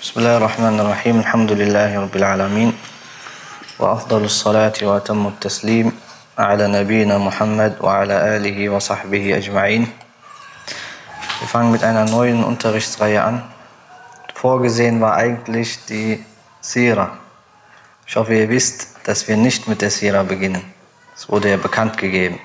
بسم الله الرحمن الرحيم الحمد لله رب العالمين وأفضل الصلاة وأتم التسليم على نبينا Muhammad وعلى آله وصحبه أجمعين. Wir fangen mit einer neuen Unterrichtsreihe an. Vorgesehen war eigentlich die Sira. Ich hoffe, ihr wisst, dass wir nicht mit der Sira beginnen. Das wurde ja bekannt gegeben.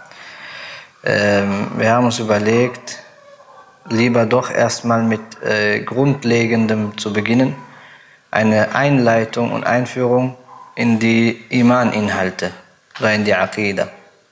Wir haben uns überlegt, lieber doch erstmal mit Grundlegendem zu beginnen. Eine Einleitung und Einführung in die Iman-Inhalte oder in die Aqida.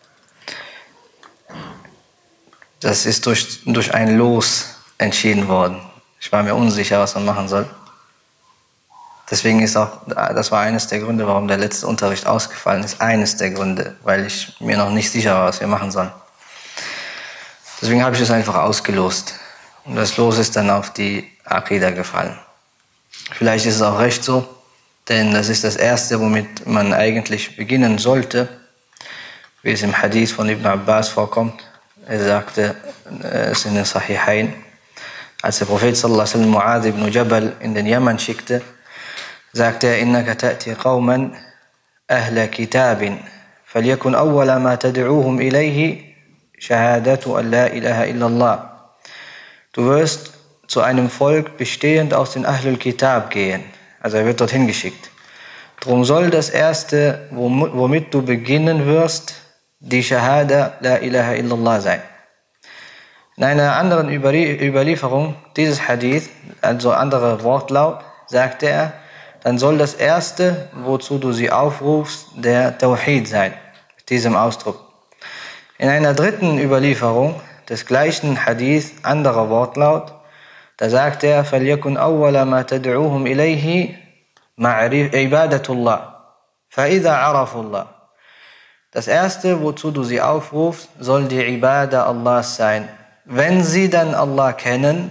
Das ist durch ein Los entschieden worden. Ich war mir unsicher, was man machen soll. Deswegen ist auch, das war eines der Gründe, warum der letzte Unterricht ausgefallen ist. Eines der Gründe, weil ich mir noch nicht sicher war, was wir machen sollen. Deswegen habe ich es einfach ausgelost. Und das Los ist dann auf die Aqida gefallen. Vielleicht ist es auch recht so, denn das ist das Erste, womit man eigentlich beginnen sollte, wie es im Hadith von Ibn Abbas vorkommt. Er sagte, es in den Sahihain, als der Prophet sallallahu alaihi wasallam Mu'adh ibn Jabal in den Yaman schickte, sagte er, innaka ta'ti qawman ahla kitabin, falyakun awwala ma tad'uhum ilayhi shahadatu an la ilaha illallah. Du wirst zu einem Volk bestehend aus den Ahlul Kitab gehen. Also er wird dorthin geschickt. Drum soll das Erste, womit du beginnen wirst, die Shahada La ilaha illallah sein. In einer anderen Überlieferung dieses Hadith, also anderer Wortlaut, sagte er, dann soll das Erste, wozu du sie aufrufst, der Tawhid sein. Mit diesem Ausdruck. In einer dritten Überlieferung des gleichen Hadith, anderer Wortlaut, da sagt er, فَلْيَكُنْ أَوَّلَ مَا تَدْعُوهُمْ إِلَيْهِ عِبَادَةُ اللَّهِ فَإِذَا عَرَفُوا اللَّهِ. Das Erste, wozu du sie aufrufst, soll die Ibadah Allahs sein. Wenn sie dann Allah kennen,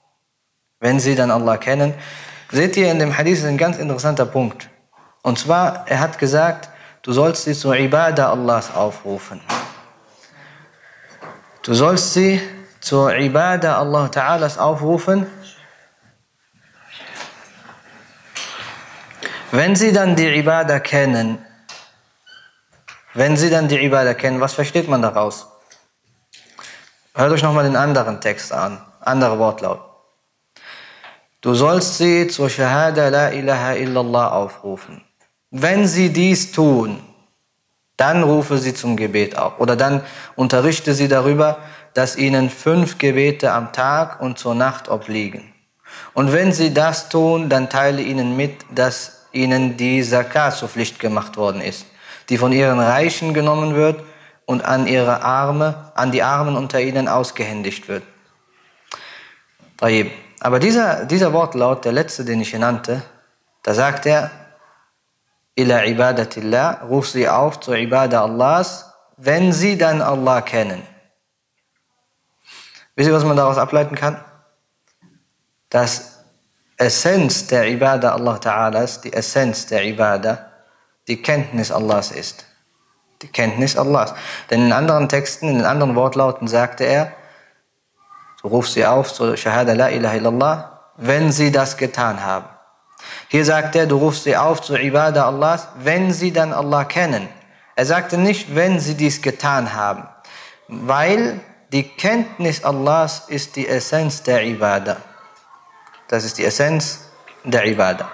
seht ihr in dem Hadith einen ganz interessanter Punkt. Und zwar, er hat gesagt, du sollst sie zur Ibadah Allahs aufrufen. Du sollst sie zur Ibadah Allah Ta'alas aufrufen. Wenn sie dann die Ibadah kennen, was versteht man daraus? Hört euch nochmal den anderen Text an, anderer Wortlaut. Du sollst sie zur Shahada La ilaha illallah aufrufen. Wenn sie dies tun, dann rufe sie zum Gebet auf. Oder dann unterrichte sie darüber, dass ihnen 5 Gebete am Tag und zur Nacht obliegen. Und wenn sie das tun, dann teile ihnen mit, dass ihnen die Zakat zur Pflicht gemacht worden ist, die von ihren Reichen genommen wird und an die Armen unter ihnen ausgehändigt wird. Aber dieser Wortlaut, der letzte, den ich hier nannte, da sagt er, ila ibadatillah, ruf sie auf zur Ibadah Allahs, wenn sie dann Allah kennen. Wisst ihr, was man daraus ableiten kann? Dass Essenz der Ibadah Allah Ta'alas, die Essenz der Ibadah, die Kenntnis Allahs ist. Die Kenntnis Allahs. Denn in anderen Texten, in den anderen Wortlauten sagte er, du rufst sie auf zur Shahada La ilaha illallah, wenn sie das getan haben. Hier sagt er, du rufst sie auf zur Ibadah Allahs, wenn sie dann Allah kennen. Er sagte nicht, wenn sie dies getan haben, weil die Kenntnis Allahs ist die Essenz der Ibadah. Das ist die Essenz der Ibadah.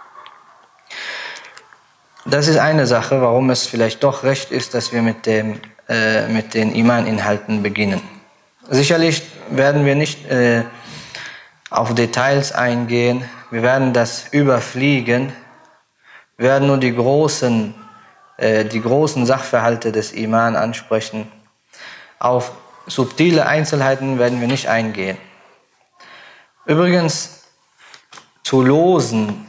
Das ist eine Sache, warum es vielleicht doch recht ist, dass wir mit den Iman-Inhalten beginnen. Sicherlich werden wir nicht auf Details eingehen. Wir werden das überfliegen. Wir werden nur die großen Sachverhalte des Iman ansprechen. Auf subtile Einzelheiten werden wir nicht eingehen. Übrigens, zu losen,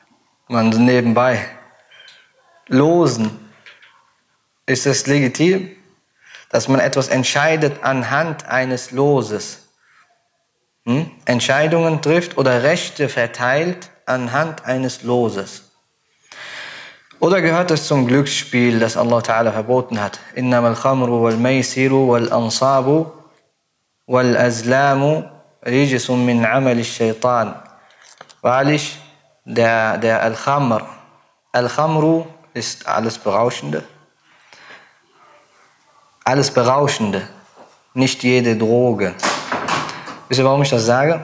ist es legitim, dass man etwas entscheidet anhand eines Loses. Entscheidungen trifft oder Rechte verteilt anhand eines Loses. Oder gehört es zum Glücksspiel, das Allah Ta'ala verboten hat? Innamal khamru wal maysiru wal ansabu wal azlamu rijsun min amali shaitan. Wahrlich, der Al-Khamr. Al-Khamru ist alles Berauschende. Alles Berauschende, nicht jede Droge. Wisst ihr, warum ich das sage?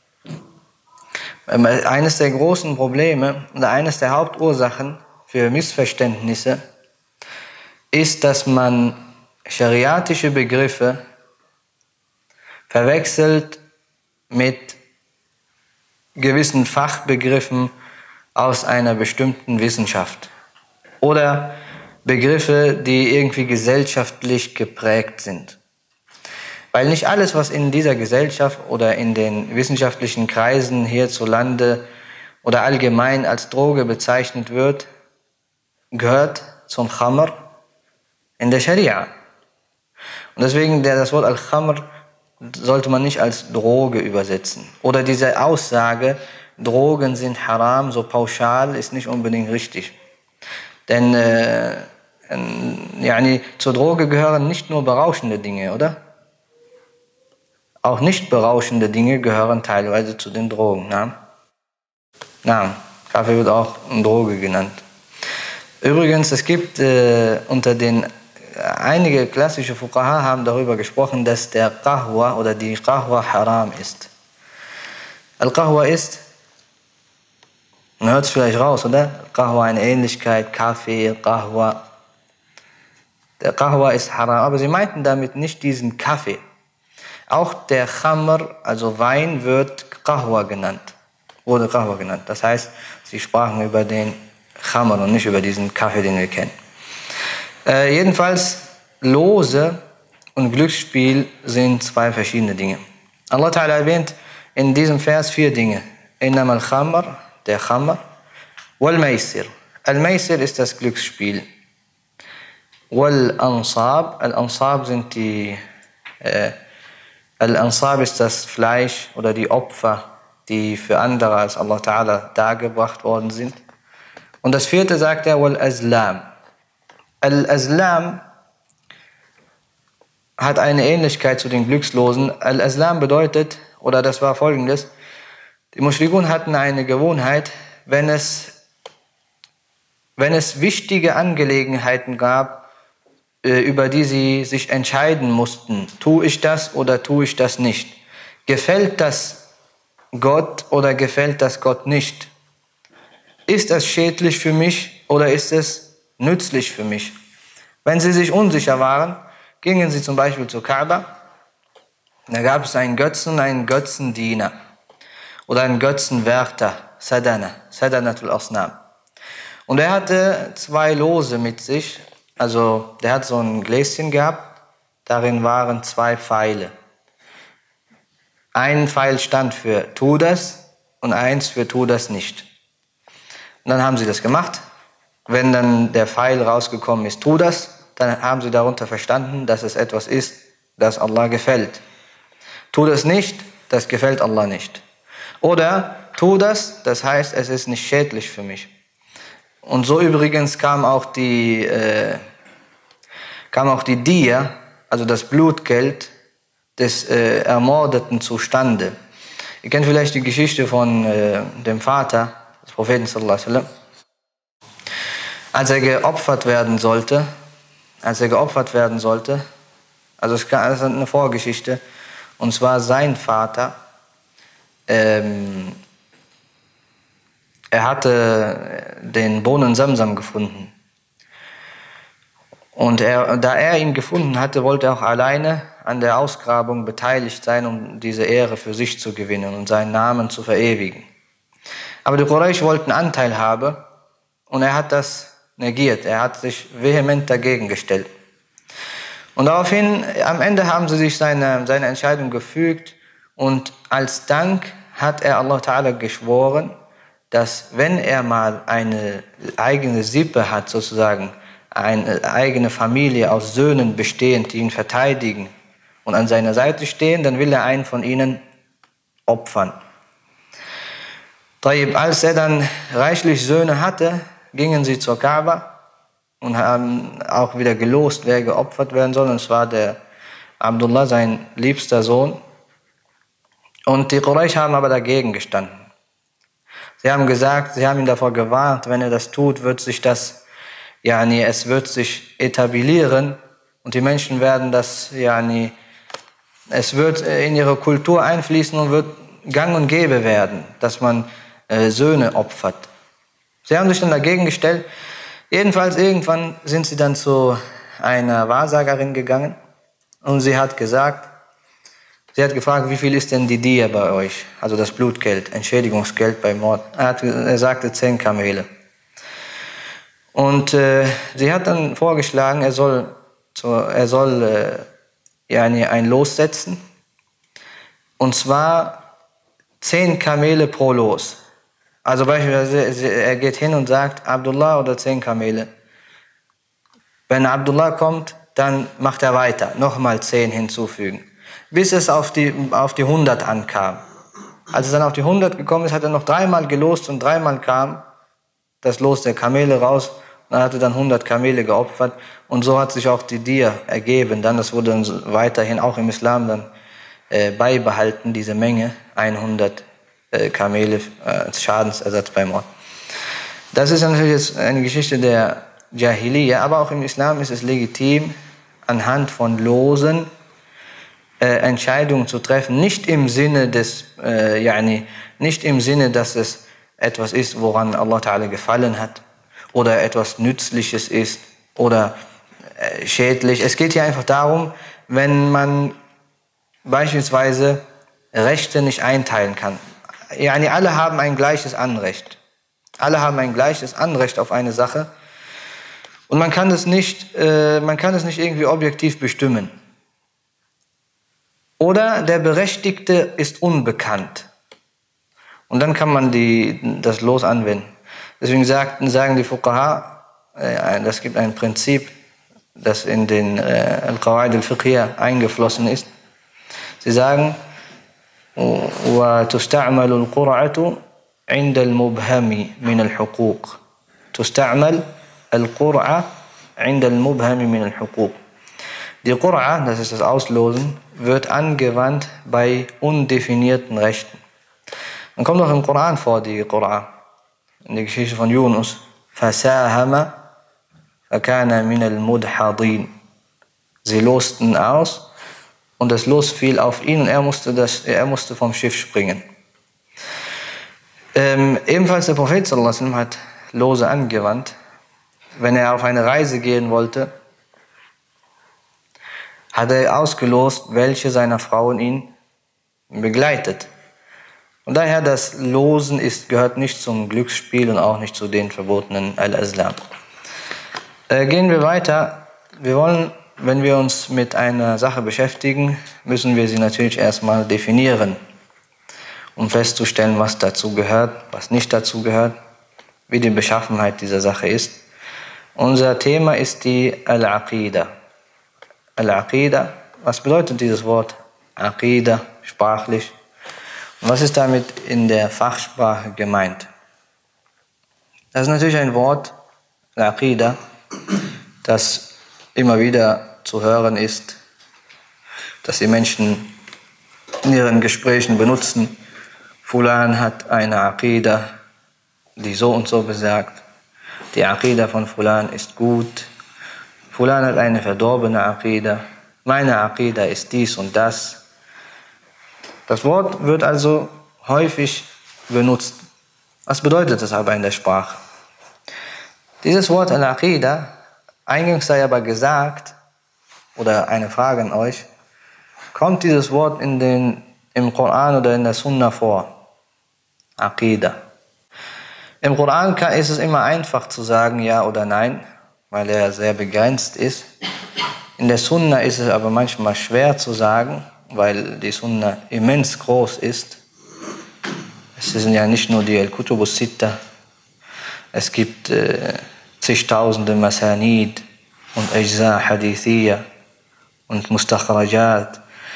Eines der großen Probleme oder eines der Hauptursachen für Missverständnisse ist, dass man schariatische Begriffe verwechselt mit gewissen Fachbegriffen aus einer bestimmten Wissenschaft oder Begriffe, die irgendwie gesellschaftlich geprägt sind. Weil nicht alles, was in dieser Gesellschaft oder in den wissenschaftlichen Kreisen hierzulande oder allgemein als Droge bezeichnet wird, gehört zum Khamr in der Scharia. Und deswegen das Wort Al-Khamr sollte man nicht als Droge übersetzen. Oder diese Aussage, Drogen sind haram, so pauschal, ist nicht unbedingt richtig. Denn zur Droge gehören nicht nur berauschende Dinge, oder? Auch nicht berauschende Dinge gehören teilweise zu den Drogen. Kaffee wird auch eine Droge genannt. Übrigens, es gibt einige klassische Fuqaha haben darüber gesprochen, dass der Qahwa oder die Qahwa haram ist. Al-Qahwa ist, man hört es vielleicht raus, oder? Qahwa eine Ähnlichkeit, Kaffee, Qahwa. Der Qahwa ist haram, aber sie meinten damit nicht diesen Kaffee. Auch der Khamr, also Wein, wurde Qahwa genannt. Das heißt, sie sprachen über den Khamr und nicht über diesen Kaffee, den wir kennen. Jedenfalls, Lose und Glücksspiel sind zwei verschiedene Dinge. Allah Ta'ala erwähnt in diesem Vers 4 Dinge. Innama al-Khamr, der Khamr, wal-Maisir. Al-Maisir ist das Glücksspiel. Wal-Ansab, Al-Ansab sind Al-Ansab ist das Fleisch oder die Opfer, die für andere als Allah Ta'ala dargebracht worden sind. Und das 4. sagt er, Wal-Azlam. Al-Azlam hat eine Ähnlichkeit zu den Glückslosen. Al-Azlam bedeutet, oder das war folgendes, die Mushrikun hatten eine Gewohnheit, wenn es wichtige Angelegenheiten gab, über die sie sich entscheiden mussten, tue ich das oder tue ich das nicht? Gefällt das Gott oder gefällt das Gott nicht? Ist es schädlich für mich oder ist es nützlich für mich? Wenn sie sich unsicher waren, gingen sie zum Beispiel zur Kaaba. Da gab es einen Götzen, einen Götzendiener oder einen Götzenwärter, Sadanatul Asnam. Und er hatte 2 Lose mit sich, also der hat so ein Gläschen gehabt, darin waren 2 Pfeile. Ein Pfeil stand für tu das und eins für tu das nicht. Und dann haben sie das gemacht. Wenn dann der Pfeil rausgekommen ist, tu das, dann haben sie darunter verstanden, dass es etwas ist, das Allah gefällt. Tu das nicht, das gefällt Allah nicht. Oder tu das, das heißt, es ist nicht schädlich für mich. Und so übrigens kam auch die Diya, also das Blutgeld des Ermordeten zustande. Ihr kennt vielleicht die Geschichte von dem Vater des Propheten sallallahu alaihi wasallam. Als er geopfert werden sollte, also das ist eine Vorgeschichte, und zwar sein Vater, er hatte den Brunnen Samsam gefunden. Und da er ihn gefunden hatte, wollte er auch alleine an der Ausgrabung beteiligt sein, um diese Ehre für sich zu gewinnen und seinen Namen zu verewigen. Aber die Quraysh wollten Anteil haben und er hat das negiert. Er hat sich vehement dagegen gestellt. Und daraufhin, am Ende haben sie sich seine Entscheidung gefügt und als Dank hat er Allah Ta'ala geschworen, dass wenn er mal eine eigene Sippe hat, sozusagen eine eigene Familie aus Söhnen bestehend, die ihn verteidigen und an seiner Seite stehen, dann will er einen von ihnen opfern. Als er dann reichlich Söhne hatte, gingen sie zur Kaaba und haben auch wieder gelost, wer geopfert werden soll. Und es war der Abdullah, sein liebster Sohn. Und die Quraysh haben aber dagegen gestanden. Sie haben gesagt, sie haben ihn davor gewarnt, wenn er das tut, wird sich das, es wird sich etablieren und die Menschen werden das, es wird in ihre Kultur einfließen und wird gang und gäbe werden, dass man Söhne opfert. Sie haben sich dann dagegen gestellt. Jedenfalls irgendwann sind sie dann zu einer Wahrsagerin gegangen und sie hat gefragt, wie viel ist denn die Diya bei euch? Also das Blutgeld, Entschädigungsgeld bei Mord. Er sagte 10 Kamele. Und sie hat dann vorgeschlagen, er soll ein Los setzen. Und zwar 10 Kamele pro Los. Also beispielsweise, er geht hin und sagt, Abdullah oder 10 Kamele. Wenn Abdullah kommt, dann macht er weiter, nochmal 10 hinzufügen. Bis es auf die 100 ankam. Als es dann auf die 100 gekommen ist, hat er noch 3-mal gelost und 3-mal kam das Los der Kamele raus. Und er hatte dann 100 Kamele geopfert. Und so hat sich auch die Diya ergeben. Das wurde dann weiterhin auch im Islam dann beibehalten, diese Menge, 100 Kamele als Schadensersatz beim Mord. Das ist natürlich jetzt eine Geschichte der Jahiliya, aber auch im Islam ist es legitim, anhand von Losen Entscheidungen zu treffen, nicht im Sinne dass es etwas ist, woran Allah Ta'ala gefallen hat oder etwas Nützliches ist oder schädlich. Es geht hier einfach darum, wenn man beispielsweise Rechte nicht einteilen kann. Alle haben ein gleiches Anrecht. Alle haben ein gleiches Anrecht auf eine Sache und man kann es nicht irgendwie objektiv bestimmen. Oder der Berechtigte ist unbekannt. Und dann kann man das Los anwenden. Deswegen sagen die Fuqaha, das gibt ein Prinzip, das in den Al-Qawaid al-Fiqhiyya eingeflossen ist. Sie sagen, وَتُسْتَعْمَلُ الْقُرْعَةُ عِنْدَ الْمُبْهَمِ مِنَ الْحُقُوقِ تُسْتَعْمَلُ الْقُرْعَةُ عِنْدَ الْمُبْهَمِ مِنَ الْحُقُوقِ. Die Qur'a, das ist das Auslosen, wird angewandt bei undefinierten Rechten. Dann kommt auch im Koran vor, die Qur'a, in der Geschichte von Yunus. فَسَاهَمَ فَكَانَ مِنَ الْمُدْحَضِينَ. Sie losten aus und das Los fiel auf ihn und er musste vom Schiff springen. Ebenfalls der Prophet sallallahu alaihi wasallam hat Lose angewandt. Wenn er auf eine Reise gehen wollte, hat er ausgelost, welche seiner Frauen ihn begleitet. Und daher das Losen gehört nicht zum Glücksspiel und auch nicht zu den verbotenen Al-Azlam. Gehen wir weiter. Wenn wir uns mit einer Sache beschäftigen, müssen wir sie natürlich erstmal definieren, um festzustellen, was dazu gehört, was nicht dazu gehört, wie die Beschaffenheit dieser Sache ist. Unser Thema ist die Al-Aqida. Al-Aqida, was bedeutet dieses Wort Aqida sprachlich? Und was ist damit in der Fachsprache gemeint? Das ist natürlich ein Wort, Al-Aqida, das immer wieder zu hören ist, dass die Menschen in ihren Gesprächen benutzen. Fulan hat eine Aqida, die so und so besagt. Die Aqida von Fulan ist gut. Fulan hat eine verdorbene Aqida. Meine Aqida ist dies und das. Das Wort wird also häufig benutzt. Was bedeutet das aber in der Sprache? Dieses Wort Al-Aqida, eingangs sei aber gesagt, oder eine Frage an euch, kommt dieses Wort im Koran oder in der Sunna vor? Aqida. Im Koran ist es immer einfach zu sagen ja oder nein, weil er sehr begrenzt ist. In der Sunna ist es aber manchmal schwer zu sagen, weil die Sunna immens groß ist. Es sind ja nicht nur die Al-Kutub al-Sitta, es gibt zigtausende Masanid und Ajza Hadithiyya und Mustakhrajat.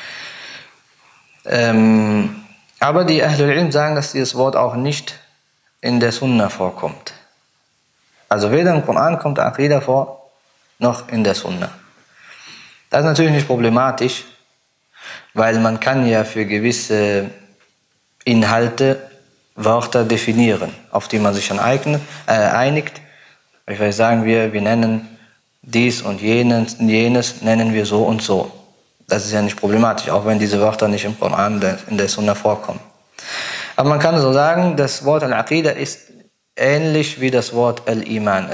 Aber die Ahlul Ilm sagen, dass dieses Wort auch nicht in der Sunna vorkommt. Also weder im Koran kommt Aqida vor, noch in der Sunna. Das ist natürlich nicht problematisch, weil man kann ja für gewisse Inhalte Wörter definieren, auf die man sich dann einigt. Ich weiß, sagen wir nennen dies und jenes nennen wir so und so. Das ist ja nicht problematisch, auch wenn diese Wörter nicht im Koran, in der Sunna vorkommen. Aber man kann so sagen, das Wort Al-Aqida ist ähnlich wie das Wort Al-Iman.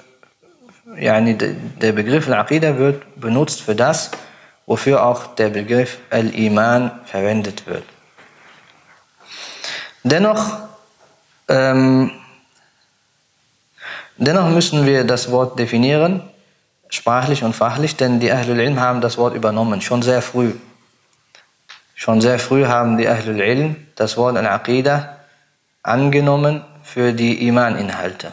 Der Begriff Al-Aqida wird benutzt für das, wofür auch der Begriff Al-Iman verwendet wird. Dennoch müssen wir das Wort definieren, sprachlich und fachlich, denn die Ahlul Ilm haben das Wort übernommen, schon sehr früh. Schon sehr früh haben die Ahlul Ilm das Wort Al-Aqida angenommen für die Iman-Inhalte.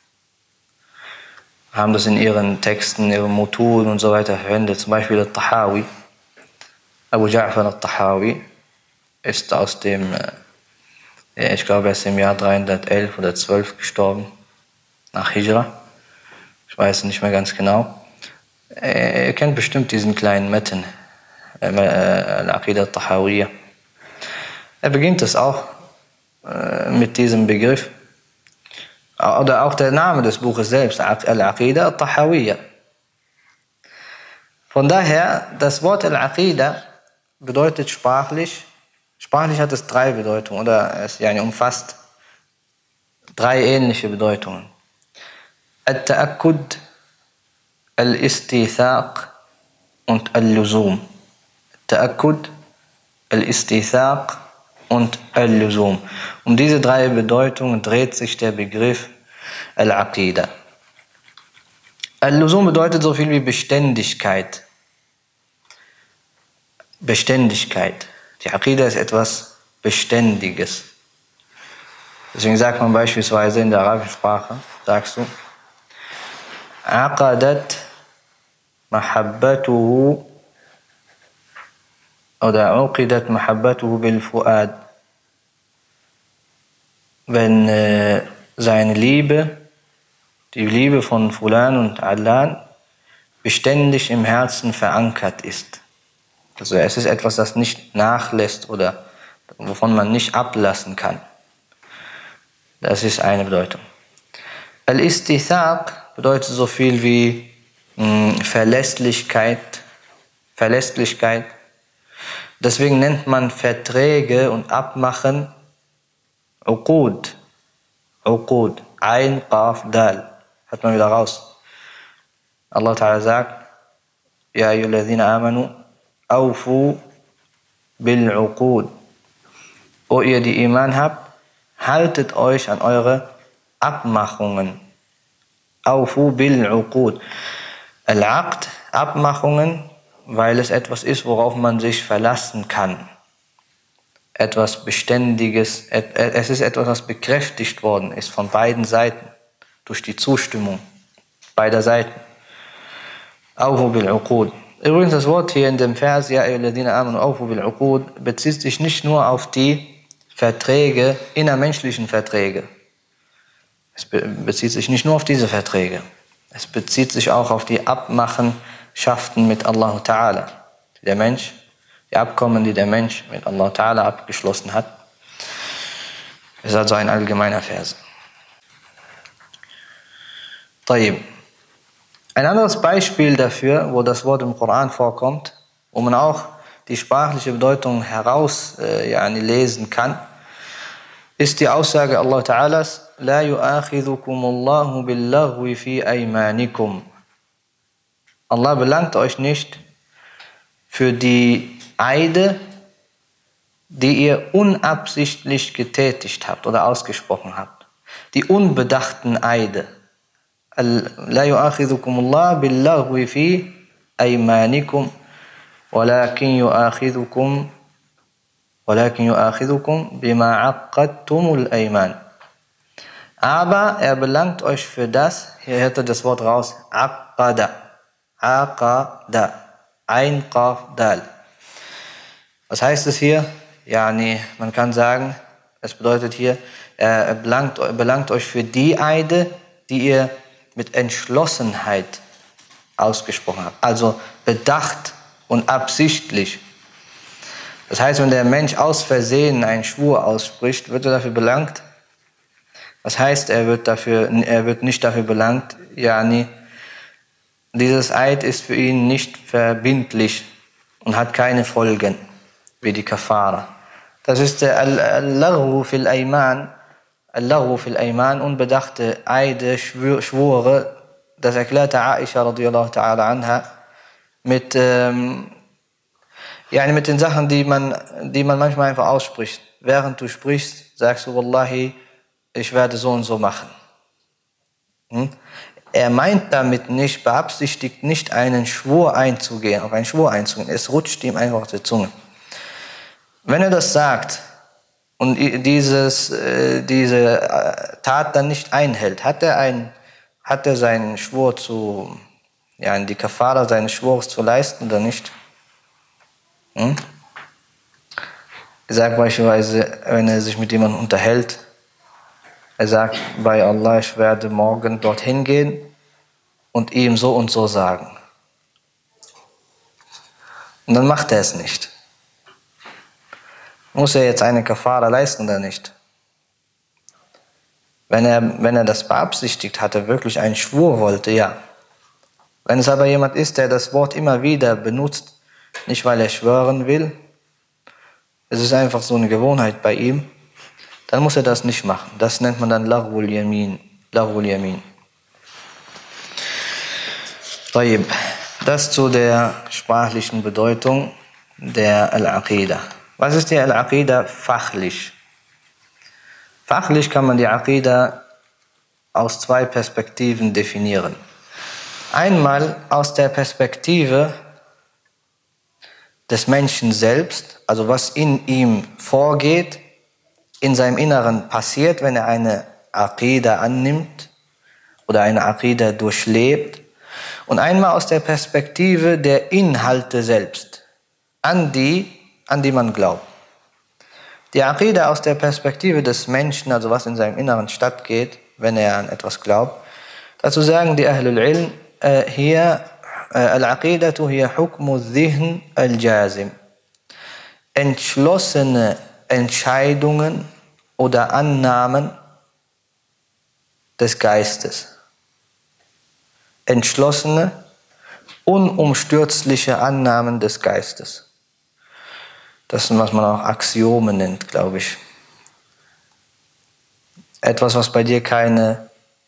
Haben das in ihren Texten, ihren Mutun und so weiter verwendet. Zum Beispiel Al-Tahawi, Abu Ja'far Al-Tahawi, ist aus dem, ich glaube, er ist im Jahr 311 oder 12 gestorben, nach Hijra. Ich weiß nicht mehr ganz genau. Ihr kennt bestimmt diesen kleinen Metten, Al-Aqidah Al-Tahawiyya. Er beginnt es auch mit diesem Begriff. Oder auch der Name des Buches selbst, Al-Aqidah Al-Tahawiyya. Von daher, das Wort Al-Aqidah bedeutet sprachlich hat es 3 Bedeutungen, oder es umfasst 3 ähnliche Bedeutungen. Al-Ta'akkud, Al-Istithaq und Al-Luzum. Al-Ta'akkud, Al-Istithaq und Al-Luzum. Um diese 3 Bedeutungen dreht sich der Begriff Al-Aqidah. Al-Luzum bedeutet so viel wie Beständigkeit. Beständigkeit. Die Aqidah ist etwas Beständiges. Deswegen sagt man beispielsweise in der arabischen Sprache, sagst du, Aqadat mahabbatuhu oder uqidat mahabbatuhu bil fuad. Wenn seine Liebe, die Liebe von Fulan und Allan, beständig im Herzen verankert ist. Also es ist etwas, das nicht nachlässt oder wovon man nicht ablassen kann. Das ist eine Bedeutung. Al-Istithaq bedeutet so viel wie Verlässlichkeit. Deswegen nennt man Verträge und Abmachen Uqud. Ein, Qaf, Dal. Hat man wieder raus. Allah Ta'ala sagt, Ya ayyuhalladhina amanu, awfu bil Uqud. O ihr, die Iman habt, haltet euch an eure Abmachungen. Awfu bil Uqud. Al-Aqd, Abmachungen, weil es etwas ist, worauf man sich verlassen kann. Etwas Beständiges, es ist etwas, was bekräftigt worden ist von beiden Seiten, durch die Zustimmung beider Seiten. Awfu bil Uqud. Übrigens, das Wort hier in dem Vers, Ja ayyuhalladhina amanu awfu bil Uqud, bezieht sich nicht nur auf die Verträge, innermenschlichen Verträge. Es bezieht sich nicht nur auf diese Verträge. Es bezieht sich auch auf die Abmachenschaften mit Allah Ta'ala. Die Abkommen, die der Mensch mit Allah Ta'ala abgeschlossen hat. Es ist also ein allgemeiner Vers. طيب. Ein anderes Beispiel dafür, wo das Wort im Koran vorkommt, wo man auch die sprachliche Bedeutung herauslesen kann, ist die Aussage Allah Ta'alas, La yu'akhidhukumullahu billaghwi fi aymanikum. Allah belangt euch nicht für die Eide, die ihr unabsichtlich getätigt habt oder ausgesprochen habt. Die unbedachten Eide. La yu'akhidhukumullahu billaghwi fi aymanikum, walakin yu'akhidhukum bima aqadtumul ayman. Aber er belangt euch für das, hier hört ihr das Wort raus, Aqada. Ein Qaf Dal. Was heißt es hier? Man kann sagen, es bedeutet hier, er belangt euch für die Eide, die ihr mit Entschlossenheit ausgesprochen habt. Also bedacht und absichtlich. Das heißt, wenn der Mensch aus Versehen einen Schwur ausspricht, wird er dafür belangt? Das heißt, er wird nicht dafür belangt, yani, dieses Eid ist für ihn nicht verbindlich und hat keine Folgen, wie die Kafara. Das ist der Al-Laghu fil Ayman, unbedachte Eide, Schwure, das erklärte Aisha radiyallahu ta'ala anha, mit den Sachen, die man manchmal einfach ausspricht. Während du sprichst, sagst du, Wallahi, ich werde so und so machen. Er meint damit nicht, beabsichtigt nicht, einen Schwur einzugehen, auf einen Schwur einzugehen. Es rutscht ihm einfach auf der Zunge. Wenn er das sagt und diese Tat dann nicht einhält, hat er seinen Schwur die Kafara seines Schwurs zu leisten oder nicht? Er sagt beispielsweise, wenn er sich mit jemandem unterhält, er sagt, bei Allah, ich werde morgen dorthin gehen und ihm so und so sagen. Und dann macht er es nicht. Muss er jetzt eine Kafara leisten oder nicht? Wenn er das beabsichtigt hatte, wirklich einen Schwur wollte, ja. Wenn es aber jemand ist, der das Wort immer wieder benutzt, nicht weil er schwören will, es ist einfach so eine Gewohnheit bei ihm, dann muss er das nicht machen. Das nennt man dann Laghwul Yamin. Das zu der sprachlichen Bedeutung der Al-Aqidah. Was ist die Al-Aqidah fachlich? Fachlich kann man die Aqidah aus zwei Perspektiven definieren. Einmal aus der Perspektive des Menschen selbst, also was in ihm vorgeht, in seinem Inneren passiert, wenn er eine Aqidah annimmt oder eine Aqidah durchlebt. Und einmal aus der Perspektive der Inhalte selbst, an die man glaubt. Die Aqidah aus der Perspektive des Menschen, also was in seinem Inneren stattgeht, wenn er an etwas glaubt. Dazu sagen die Ahlul Ilm hier, Al-Aqidatu hiya hukmu dhihn al-jazim. Entschlossene Entscheidungen oder Annahmen des Geistes. Entschlossene, unumstürzliche Annahmen des Geistes. Das ist, was man auch Axiome nennt, glaube ich. Etwas, was bei dir keinen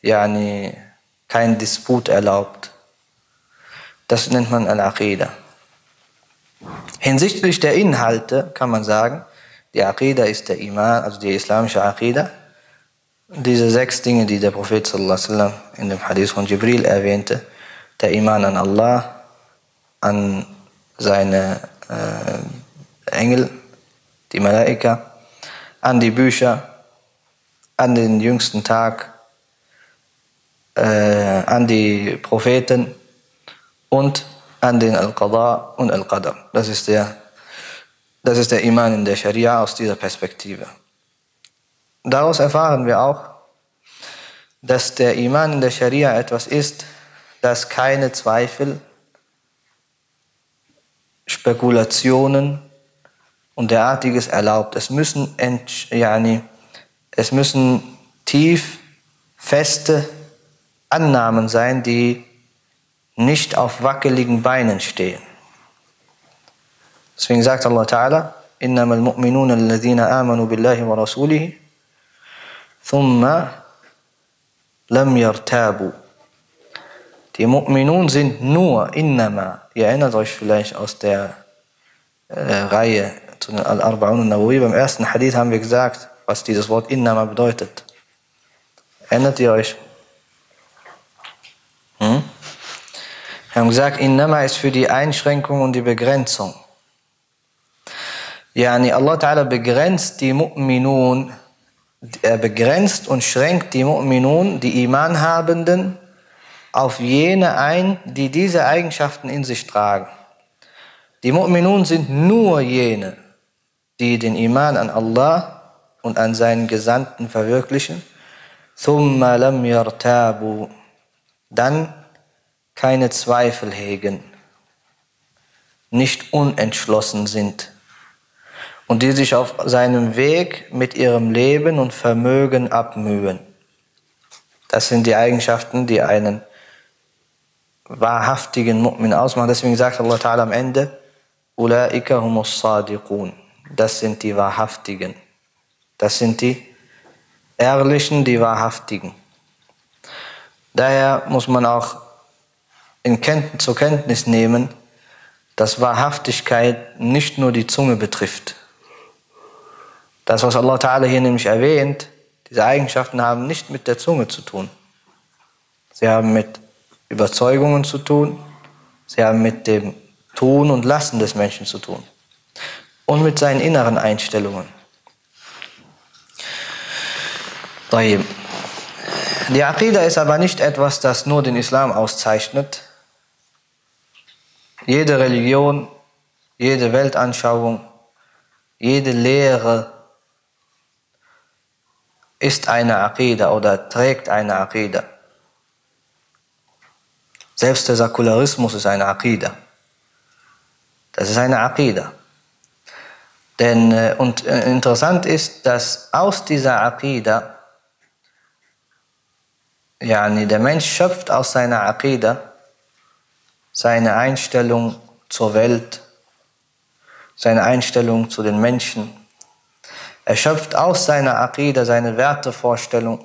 Disput erlaubt. Das nennt man Al-Aqidah. Hinsichtlich der Inhalte kann man sagen, die Aqidah ist der Iman, also die islamische Aqidah. Diese 6 Dinge, die der Prophet sallallahu alaihi wasallam in dem Hadith von Jibril erwähnte, der Iman an Allah, an seine Engel, die Malaika, an die Bücher, an den jüngsten Tag, an die Propheten und an den Al-Qada und Al-Qadar. Das ist der Iman in der Scharia aus dieser Perspektive. Daraus erfahren wir auch, dass der Iman in der Scharia etwas ist, das keine Zweifel, Spekulationen und derartiges erlaubt. Es müssen tief feste Annahmen sein, die nicht auf wackeligen Beinen stehen. Deswegen sagt Allah Ta'ala, إِنَّمَا الْمُؤْمِنُونَ الَّذِينَ آمَنُوا بِاللَّهِ وَرَسُولِهِ ثُمَّ لَمْ يَرْتَابُوا. Die Mu'minun sind nur Innama. Ihr erinnert euch vielleicht aus der Reihe zu den Al-Arba'un an-Nawawi. Beim ersten Hadith haben wir gesagt, was dieses Wort Innama bedeutet. Erinnert ihr euch? Wir haben gesagt, Innama ist für die Einschränkung und die Begrenzung. Allah Ta'ala begrenzt die Mu'minun, er begrenzt und schränkt die Mu'minun, die Imanhabenden, auf jene ein, die diese Eigenschaften in sich tragen. Die Mu'minun sind nur jene, die den Iman an Allah und an seinen Gesandten verwirklichen. ثُمَّ لَمْ يَرْتَابُوا. Dann keine Zweifel hegen, nicht unentschlossen sind. und die sich auf seinem Weg mit ihrem Leben und Vermögen abmühen. Das sind die Eigenschaften, die einen wahrhaftigen Mu'min ausmachen. Deswegen sagt Allah Ta'ala am Ende, Ulaika humus sadiqun. Das sind die Wahrhaftigen. Das sind die Ehrlichen, die Wahrhaftigen. Daher muss man auch zur Kenntnis nehmen, dass Wahrhaftigkeit nicht nur die Zunge betrifft. Das, was Allah Ta'ala hier nämlich erwähnt, diese Eigenschaften haben nicht mit der Zunge zu tun. Sie haben mit Überzeugungen zu tun, sie haben mit dem Tun und Lassen des Menschen zu tun und mit seinen inneren Einstellungen. Die Aqida ist aber nicht etwas, das nur den Islam auszeichnet. Jede Religion, jede Weltanschauung, jede Lehre ist eine Aqida oder trägt eine Aqida. Selbst der Säkularismus ist eine Aqida. Das ist eine Aqida. Interessant ist, dass aus dieser Aqida, der Mensch schöpft aus seiner Aqida seine Einstellung zur Welt, seine Einstellung zu den Menschen. Er schöpft aus seiner Aqida seine Wertevorstellung,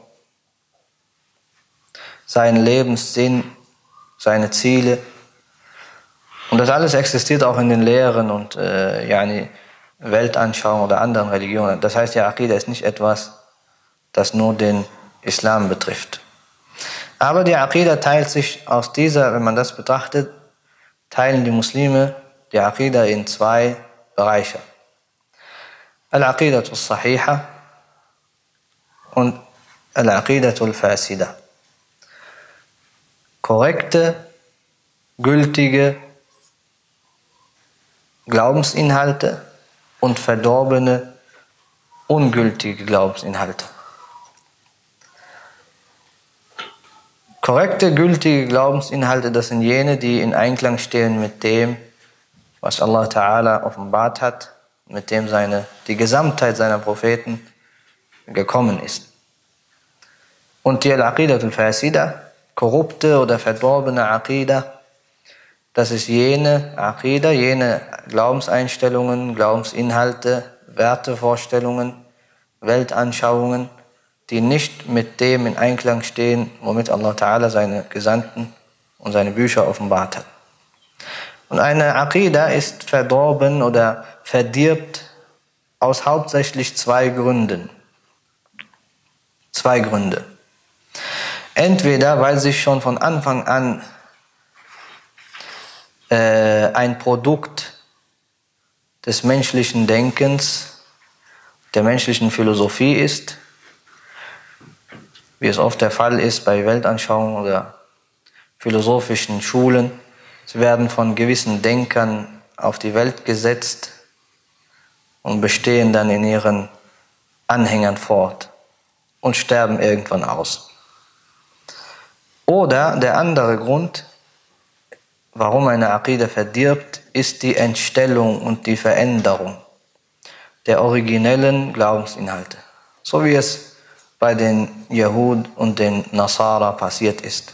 seinen Lebenssinn, seine Ziele. Und das alles existiert auch in den Lehren und Weltanschauungen oder anderen Religionen. Das heißt, die Aqida ist nicht etwas, das nur den Islam betrifft. Aber die Aqida teilt sich aus dieser, wenn man das betrachtet, teilen die Muslime die Aqida in zwei Bereiche. Al-Aqidatu al-Sahiha und Al-Aqidatu al-Fasida. Korrekte, gültige Glaubensinhalte und verdorbene, ungültige Glaubensinhalte. Korrekte, gültige Glaubensinhalte, das sind jene, die in Einklang stehen mit dem, was Allah Ta'ala offenbart hat, mit dem die Gesamtheit seiner Propheten gekommen ist. Und die Al-Aqidatul Fasida, korrupte oder verdorbene Aqida, das ist jene Aqida, jene Glaubenseinstellungen, Glaubensinhalte, Wertevorstellungen, Weltanschauungen, die nicht mit dem in Einklang stehen, womit Allah Ta'ala seine Gesandten und seine Bücher offenbart hat. Und eine Aqida ist verdorben oder verdirbt aus hauptsächlich zwei Gründen. Zwei Gründe. Entweder, weil sich schon von Anfang an ein Produkt des menschlichen Denkens, der menschlichen Philosophie ist, wie es oft der Fall ist bei Weltanschauungen oder philosophischen Schulen. Sie werden von gewissen Denkern auf die Welt gesetzt und bestehen dann in ihren Anhängern fort und sterben irgendwann aus. Oder der andere Grund, warum eine Aqida verdirbt, ist die Entstellung und die Veränderung der originellen Glaubensinhalte. So wie es bei den Jehud und den Nasara passiert ist.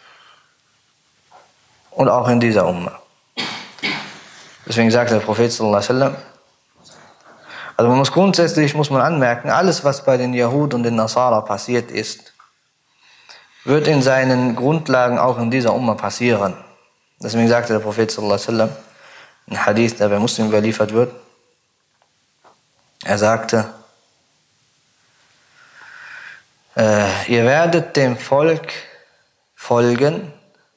Und auch in dieser Umma. Deswegen sagt der Prophet sallallahu alaihi wasallam, also grundsätzlich muss man anmerken, alles was bei den Jehud und den Nasara passiert ist, wird in seinen Grundlagen auch in dieser Umma passieren. Deswegen sagte der Prophet sallallahu alaihi wasallam, ein Hadith, der bei Muslim überliefert wird, er sagte, ihr werdet dem Volk folgen,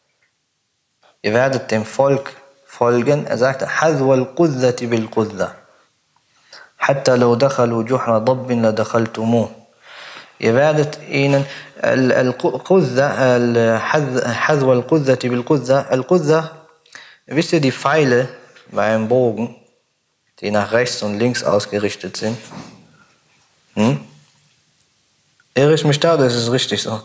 er sagte, حَذْوَ الْقُذَّةِ بِالْقُذَّةِ حَتَّى لَوْ دَخَلُوا جُحْرَ ضَبٍّ لَدَخَلْتُمُوهُ. Ihr werdet ihnen حَذْوَ الْقُذَّةِ بِالْقُذَّةِ. Al-Qudza, wisst ihr die Pfeile bei einem Bogen, die nach rechts und links ausgerichtet sind? Irre ich mich da oder ist es richtig so?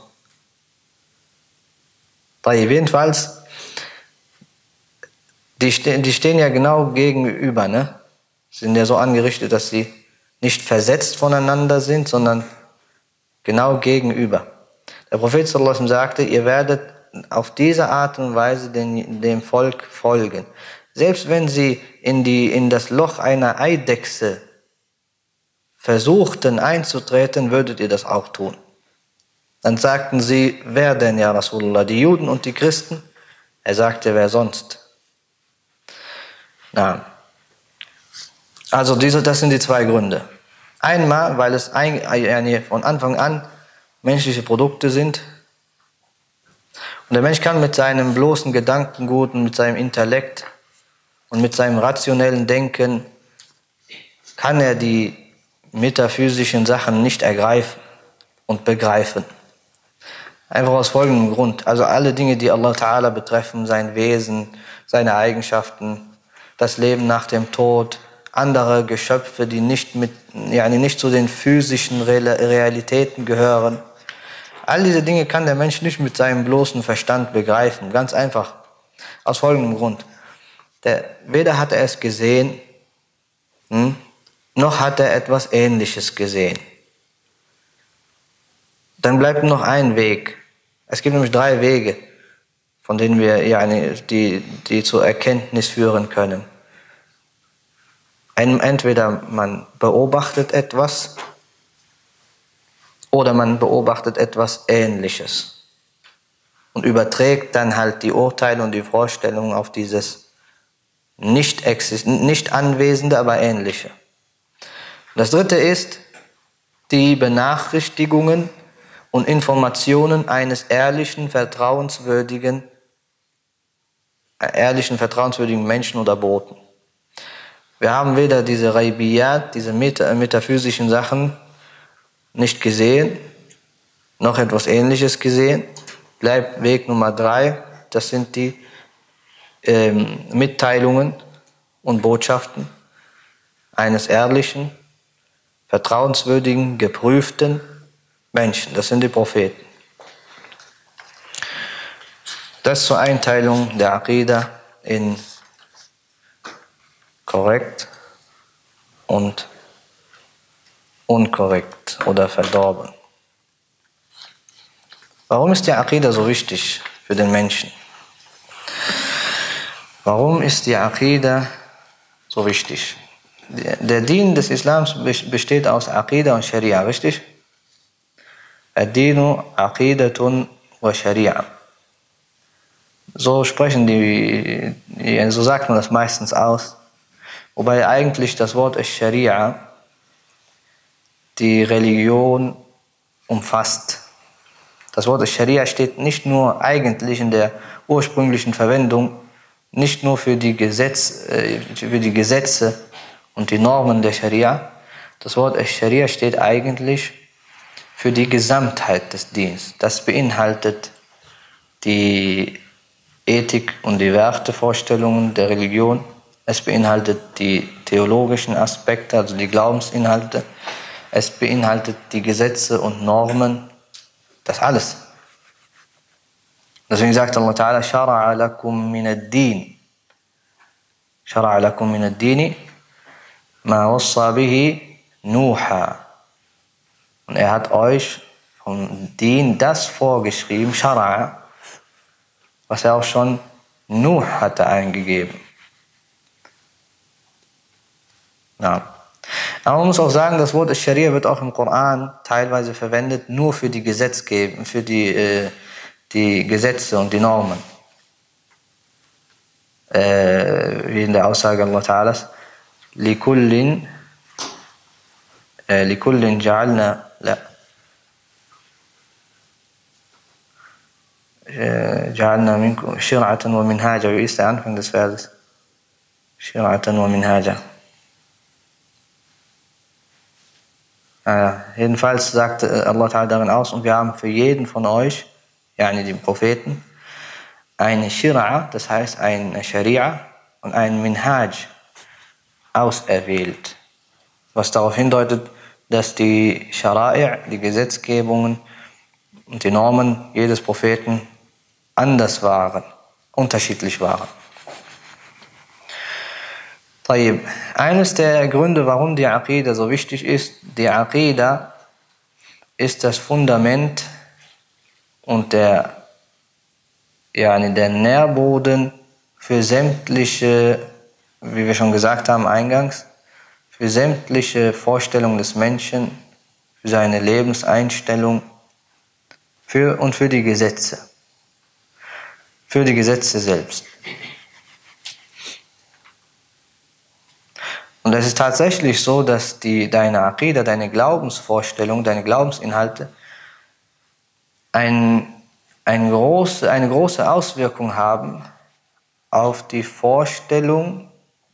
Jedenfalls, die stehen ja genau gegenüber, ne? Sie sind ja so angerichtet, dass sie nicht versetzt voneinander sind, sondern genau gegenüber. Der Prophet sallallahu alaihi wasallam sagte, ihr werdet auf diese Art und Weise dem Volk folgen. Selbst wenn sie in das Loch einer Eidechse versuchten einzutreten, würdet ihr das auch tun. Dann sagten sie, wer denn, ja Rasulullah, die Juden und die Christen? Er sagte, wer sonst? Na, also das sind die zwei Gründe. Einmal, weil es von Anfang an menschliche Produkte sind. Und der Mensch kann mit seinem bloßen Gedankengut und mit seinem Intellekt und mit seinem rationellen Denken, kann er die metaphysischen Sachen nicht ergreifen und begreifen. Einfach aus folgendem Grund. Also alle Dinge, die Allah Ta'ala betreffen, sein Wesen, seine Eigenschaften, das Leben nach dem Tod, andere Geschöpfe, die nicht zu den physischen Realitäten gehören. All diese Dinge kann der Mensch nicht mit seinem bloßen Verstand begreifen. Ganz einfach. Aus folgendem Grund. Weder hat er es gesehen, noch hat er etwas Ähnliches gesehen. Dann bleibt noch ein Weg. Es gibt nämlich 3 Wege, von denen wir die zur Erkenntnis führen können. Entweder man beobachtet etwas oder man beobachtet etwas Ähnliches und überträgt dann halt die Urteile und die Vorstellungen auf dieses nicht anwesende, aber ähnliche. Das dritte ist die Benachrichtigungen und Informationen eines ehrlichen, vertrauenswürdigen Menschen oder Boten. Wir haben weder diese Ghaibiyat, diese metaphysischen Sachen nicht gesehen, noch etwas Ähnliches gesehen. Bleibt Weg Nummer 3, das sind die Mitteilungen und Botschaften eines ehrlichen, vertrauenswürdigen, geprüften Menschen. Das sind die Propheten. Das zur Einteilung der Aqidah in korrekt und unkorrekt oder verdorben. Warum ist die Aqidah so wichtig für den Menschen? Warum ist die Aqidah so wichtig? Der Dien des Islams besteht aus Aqidah und Scharia, richtig? Ad-Dinu Aqidatun wa Scharia. So so sagt man das meistens aus. Wobei eigentlich das Wort Scharia die Religion umfasst. Das Wort Scharia steht nicht nur eigentlich in der ursprünglichen Verwendung, nicht nur für die Gesetze und die Normen der Scharia. Das Wort Scharia steht eigentlich für die Gesamtheit des Dienstes. Das beinhaltet die Ethik und die Wertevorstellungen der Religion. Es beinhaltet die theologischen Aspekte, also die Glaubensinhalte. Es beinhaltet die Gesetze und Normen. Das alles. Deswegen sagt Allah Ta'ala, Shara'a lakum min ad-din. Shara'a lakum min ad-dini ma wassa bihi Nuha. Und er hat euch vom Dien das vorgeschrieben, Shara'a, was er auch schon Nuh hatte eingegeben. Ja. Aber man muss auch sagen, das Wort Scharia wird auch im Koran teilweise verwendet, nur für die Gesetzgebung, für die Gesetze und die Normen. Wie in der Aussage Allah Ta'ala, لِكُلٍّ جَعَلْنَا جعلنا منكم شرعة ومنهاجا. Wie ist der Anfang des Verses? شرعة ومنهاجا. Jedenfalls sagt Allah Ta'ala darin aus, und wir haben für jeden von euch, die Propheten, eine Shira'a, das heißt eine Scharia und einen Minhaj auserwählt. Was darauf hindeutet, dass die Shara'i', die Gesetzgebungen und die Normen jedes Propheten unterschiedlich waren. طيب, eines der Gründe, warum die Aqida so wichtig ist, die Aqida ist das Fundament und der Nährboden für sämtliche, wie wir schon gesagt haben eingangs, für sämtliche Vorstellungen des Menschen, für seine Lebenseinstellung und für die Gesetze. Für die Gesetze selbst. Und es ist tatsächlich so, dass deine Aqida, deine Glaubensvorstellung, deine Glaubensinhalte eine große Auswirkung haben auf die Vorstellung,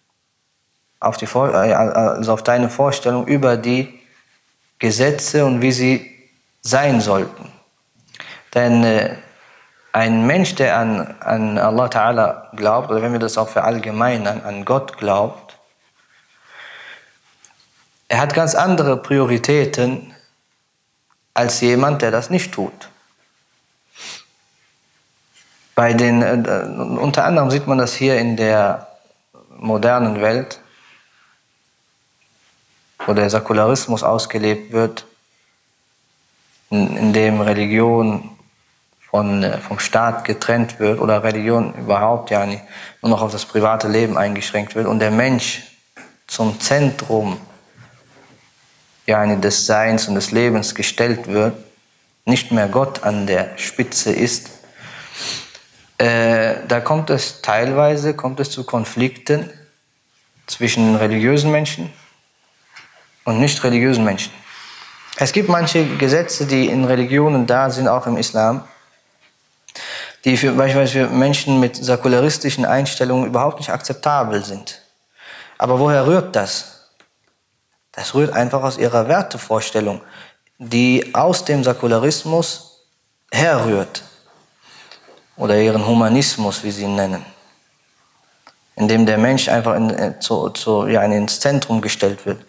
also auf deine Vorstellung über die Gesetze und wie sie sein sollten. Denn ein Mensch, der an Allah Ta'ala glaubt, oder wenn wir das auch verallgemeinern, an Gott glaubt, er hat ganz andere Prioritäten als jemand, der das nicht tut. Unter anderem sieht man das hier in der modernen Welt, wo der Säkularismus ausgelebt wird, in dem Religion vom Staat getrennt wird oder Religion überhaupt nur noch auf das private Leben eingeschränkt wird und der Mensch zum Zentrum des Seins und des Lebens gestellt wird, nicht mehr Gott an der Spitze ist, da kommt es teilweise zu Konflikten zwischen religiösen Menschen und nicht religiösen Menschen. Es gibt manche Gesetze, die in Religionen da sind, auch im Islam, die beispielsweise für Menschen mit säkularistischen Einstellungen überhaupt nicht akzeptabel sind. Aber woher rührt das? Das rührt einfach aus ihrer Wertevorstellung, die aus dem Säkularismus herrührt. Oder ihren Humanismus, wie sie ihn nennen. Indem der Mensch einfach ins Zentrum gestellt wird.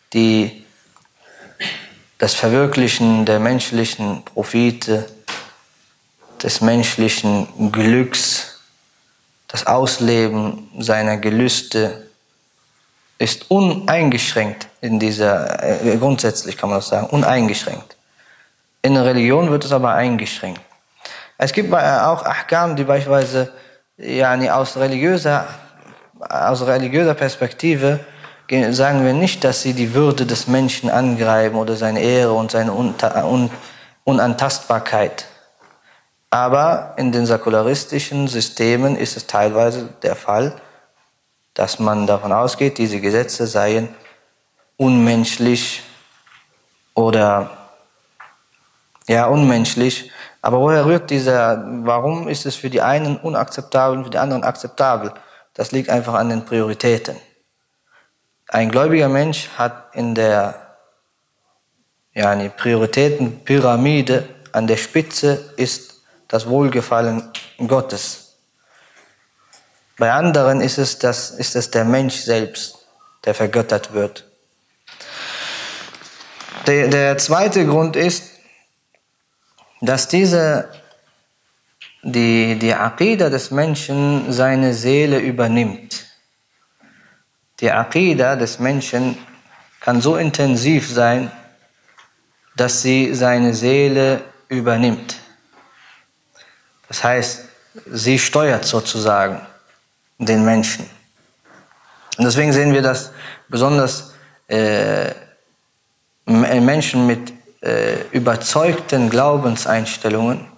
Das Verwirklichen der menschlichen Profite, des menschlichen Glücks, das Ausleben seiner Gelüste ist uneingeschränkt grundsätzlich kann man das sagen, uneingeschränkt. In der Religion wird es aber eingeschränkt. Es gibt auch Ahkam, die beispielsweise aus religiöser Perspektive sagen wir nicht, dass sie die Würde des Menschen angreifen oder seine Ehre und seine Unantastbarkeit. Aber in den säkularistischen Systemen ist es teilweise der Fall, dass man davon ausgeht, diese Gesetze seien unmenschlich unmenschlich. Aber warum ist es für die einen unakzeptabel und für die anderen akzeptabel? Das liegt einfach an den Prioritäten. Ein gläubiger Mensch hat in der Prioritätenpyramide an der Spitze ist das Wohlgefallen Gottes. Bei anderen ist es der Mensch selbst, der vergöttert wird. Der zweite Grund ist, dass die Aqida des Menschen seine Seele übernimmt. Die Aqida des Menschen kann so intensiv sein, dass sie seine Seele übernimmt. Das heißt, sie steuert sozusagen den Menschen. Und deswegen sehen wir, dass besonders Menschen mit überzeugten Glaubenseinstellungen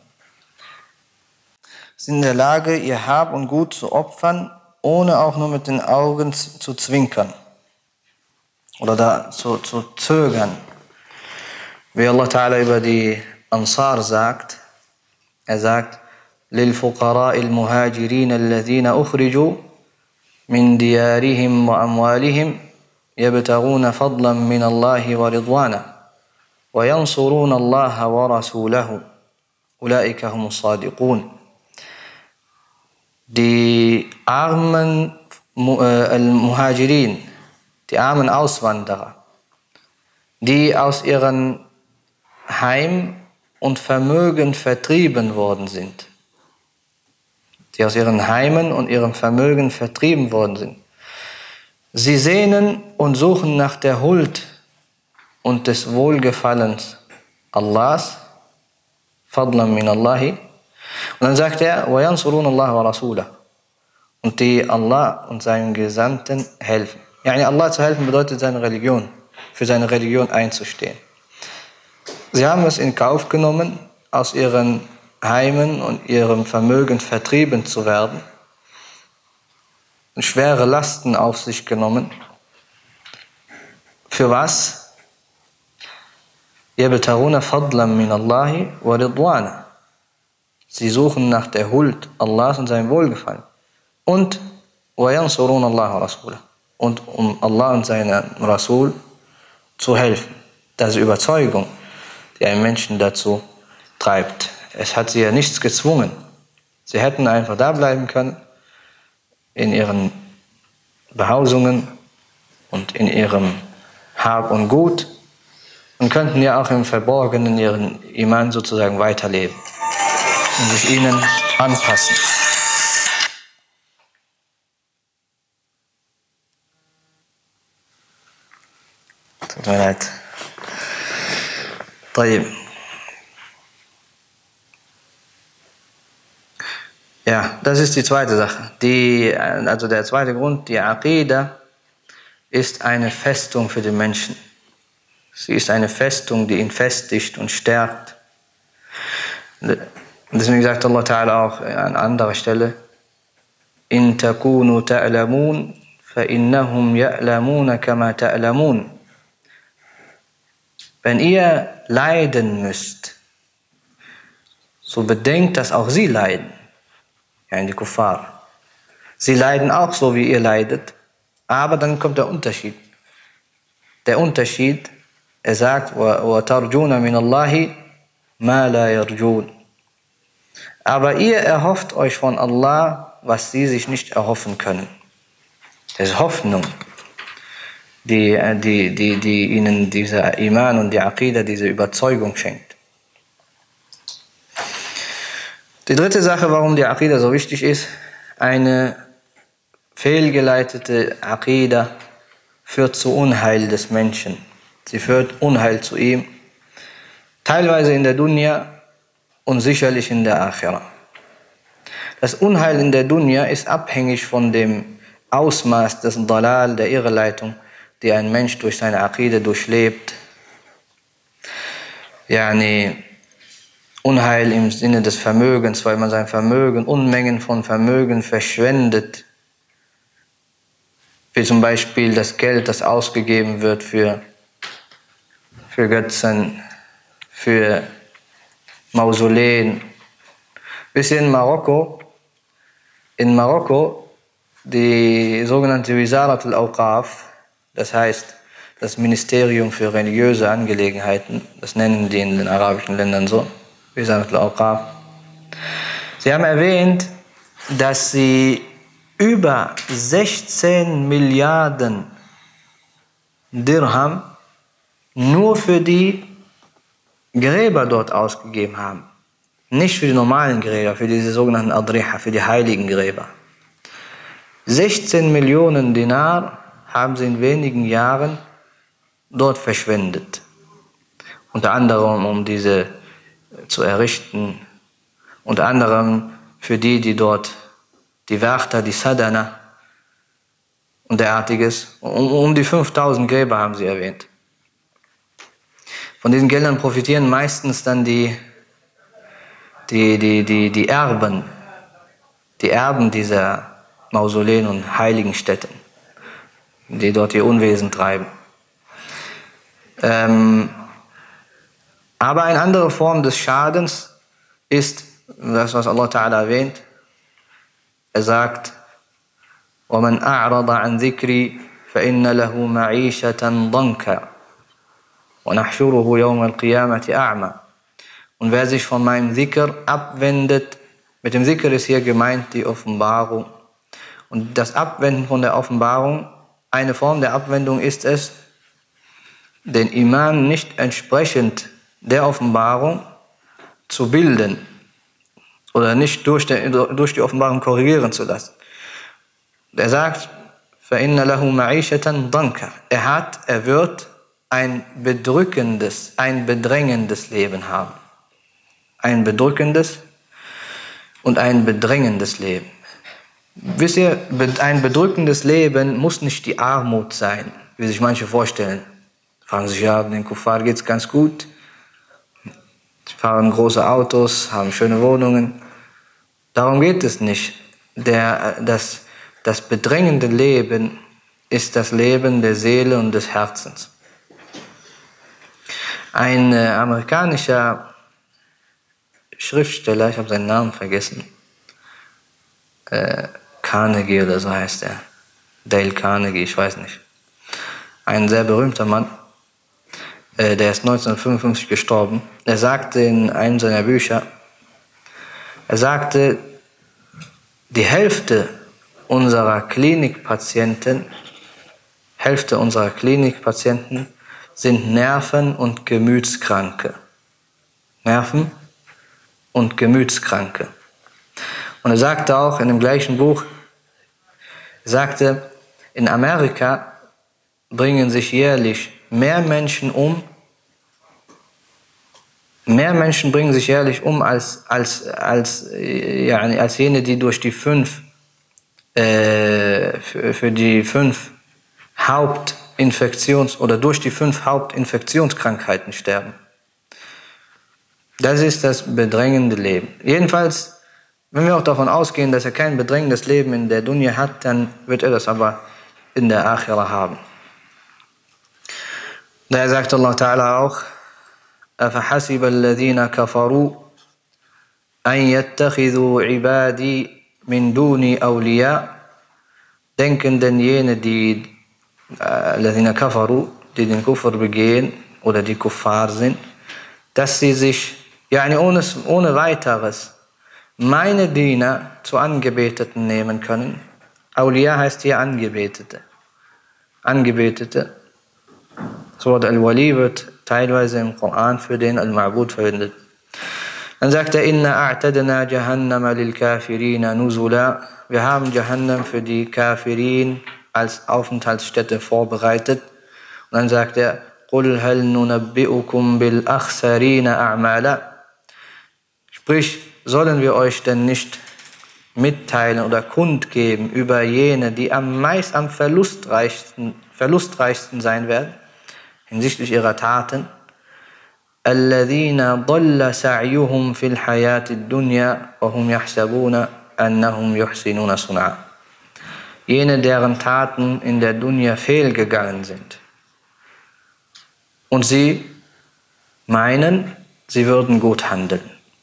sind in der Lage, ihr Hab und Gut zu opfern, ohne auch nur mit den Augen zu zwinkern oder da zu zögern. Wie Allah Ta'ala über die Ansar sagt, er sagt, لِلْفُقَرَاءِ الْمُهَاجِرِينَ الَّذِينَ أُخْرِجُوا مِنْ دِيَارِهِمْ وَأَمْوَالِهِمْ يَبْتَغُونَ فَضْلًا مِنَ اللَّهِ وَرِضْوَانَهُ وَيَنْصُرُونَ اللَّهَ وَرَسُولَهُ أُولَئِكَ هُمُ الصَّادِقُونَ. Die armen Muhajirin, die armen Auswanderer, die aus ihrem Heim und Vermögen vertrieben worden sind. Die aus ihren Heimen und ihrem Vermögen vertrieben worden sind. Sie sehnen und suchen nach der Huld und des Wohlgefallens Allahs, Fadlan min Allahi. Und dann sagt er, وَيَنْصُرُونَ اللَّهَ وَرَسُولَهُ. Und die Allah und seinen Gesandten helfen. Yani Allah zu helfen bedeutet seine Religion, für seine Religion einzustehen. Sie haben es in Kauf genommen, aus ihren Heimen und ihrem Vermögen vertrieben zu werden, und schwere Lasten auf sich genommen. Für was? يَبْتَغُونَ فَضْلًا مِنَ اللَّهِ وَرِضْوَانَهُ. Sie suchen nach der Huld Allahs und seinem Wohlgefallen. Und وَيَنْصُرُونَ اللَّهَ وَرَسُولَهُ. Und um Allah und seinem Rasul zu helfen. Das ist Überzeugung, die einen Menschen dazu treibt. Es hat sie ja nichts gezwungen. Sie hätten einfach da bleiben können, in ihren Behausungen und in ihrem Hab und Gut, und könnten ja auch im Verborgenen ihren Iman sozusagen weiterleben und sich ihnen anpassen. Tut mir leid. طيب. Ja, das ist die zweite Sache. Also der zweite Grund, die Aqida ist eine Festung für den Menschen. Sie ist eine Festung, die ihn festigt und stärkt. Und deswegen sagt Allah Ta'ala auch an anderer Stelle, إِن تَكُونُوا تَعْلَمُونَ فَإِنَّهُمْ يَعْلَمُونَ كَمَا تَعْلَمُونَ. Wenn ihr leiden müsst, so bedenkt, dass auch sie leiden. Ja, die Kuffar. Sie leiden auch so, wie ihr leidet, aber dann kommt der Unterschied. Der Unterschied, er sagt, وَتَرْجُونَ مِنَ اللَّهِ مَا لَا يَرْجُونَ. Aber ihr erhofft euch von Allah, was sie sich nicht erhoffen können. Das ist Hoffnung, die ihnen dieser Iman und die Aqida, diese Überzeugung schenkt. Die dritte Sache, warum die Aqida so wichtig ist, eine fehlgeleitete Aqida führt zu Unheil des Menschen. Sie führt Unheil zu ihm, teilweise in der Dunya und sicherlich in der Akhira. Das Unheil in der Dunya ist abhängig von dem Ausmaß des Dalal, der Irreleitung, die ein Mensch durch seine Aqida durchlebt. Yani Unheil im Sinne des Vermögens, weil man sein Vermögen, Unmengen von Vermögen verschwendet. Wie zum Beispiel das Geld, das ausgegeben wird für Götzen, für Mausoleen. Bis in Marokko, die sogenannte Wizarat al-Awqaf, das heißt das Ministerium für religiöse Angelegenheiten, das nennen die in den arabischen Ländern so, Wizarat al-Awqaf. Sie haben erwähnt, dass sie über 16 Milliarden Dirham nur für die Gräber dort ausgegeben haben. Nicht für die normalen Gräber, für diese sogenannten Adriha, für die heiligen Gräber. 16 Millionen Dinar haben sie in wenigen Jahren dort verschwendet. Unter anderem, um diese zu errichten. Unter anderem für die dort, die Wärter, die Sadana und derartiges. Um die 5000 Gräber haben sie erwähnt. Von diesen Geldern profitieren meistens dann die Erben dieser Mausoleen und heiligen Stätten, die dort ihr Unwesen treiben. Aber eine andere Form des Schadens ist das, was Allah Ta'ala erwähnt. Er sagt, وَمَنْ أَعْرَضَ عَنْ ذِكْرِي فَإِنَّ لَهُ مَعِيشَةً ضَنْكًا وَنَحْشُرُهُ يَوْمَ الْقِيَامَةِ أَعْمَى. Und wer sich von meinem Dhikr abwendet, mit dem Dhikr ist hier gemeint die Offenbarung. Und das Abwenden von der Offenbarung, eine Form der Abwendung ist es, den Iman nicht entsprechend der Offenbarung zu bilden oder nicht durch die Offenbarung korrigieren zu lassen. Er sagt, فَإِنَّ لَهُ مَعِيشَةً ضَنْكَ. Er wird ein bedrückendes, ein bedrängendes Leben haben. Ein bedrückendes und ein bedrängendes Leben. Wisst ihr, ein bedrückendes Leben muss nicht die Armut sein, wie sich manche vorstellen. Fragen sich, ja, den Kuffar geht es ganz gut. Sie fahren große Autos, haben schöne Wohnungen. Darum geht es nicht. Das bedrängende Leben ist das Leben der Seele und des Herzens. Ein amerikanischer Schriftsteller, ich habe seinen Namen vergessen, Carnegie oder so heißt er, Dale Carnegie, ich weiß nicht. Ein sehr berühmter Mann, der ist 1955 gestorben. Er sagte in einem seiner Bücher, die Hälfte unserer Klinikpatienten sind Nerven- und Gemütskranke. Nerven- und Gemütskranke. Und er sagte auch in dem gleichen Buch, in Amerika bringen sich jährlich mehr Menschen bringen sich jährlich um als jene, die durch die fünf Hauptinfektionskrankheiten sterben. Das ist das bedrängende Leben. Jedenfalls, wenn wir auch davon ausgehen, dass er kein bedrängendes Leben in der Dunya hat, dann wird er das aber in der Akhira haben. Daher sagt Allah Ta'ala auch, أَفَحَسِبَ الَّذِينَ كَفَرُوا أَنْ يَتَّخِذُوا عِبَادِي مِنْ دُونِي أَوْلِيَاءَ. Denken denn jene, die الَّذِينَ كَفَرُوا, die den Kufr begehen oder die Kuffar sind, dass sie sich ohne weiteres meine Diener zu Angebeteten nehmen können. Awliya heißt hier Angebetete. Das Wort Al-Wali wird teilweise im Koran für den Al-Ma'bud verwendet. Dann sagt er, Inna a'tadna Jahannama lil Kafirina nuzula. Wir haben Jahannam für die Kafirin als Aufenthaltsstätte vorbereitet. Und dann sagt er, Qul hal nunabbi'ukum bil akhsarina a'mala. Sprich, sollen wir euch denn nicht mitteilen oder kundgeben über jene, die am verlustreichsten sein werden, hinsichtlich ihrer Taten? الَّذِينَ ضَلَّ سَعْيُهُمْ فِي الْحَيَاةِ الدُّنْيَا وَهُمْ يَحْسَبُونَ أَنَّهُمْ يُحْسِنُونَ صُنْعًا. Jene, deren Taten in der Dunya fehlgegangen sind. Und sie meinen, sie würden gut handeln.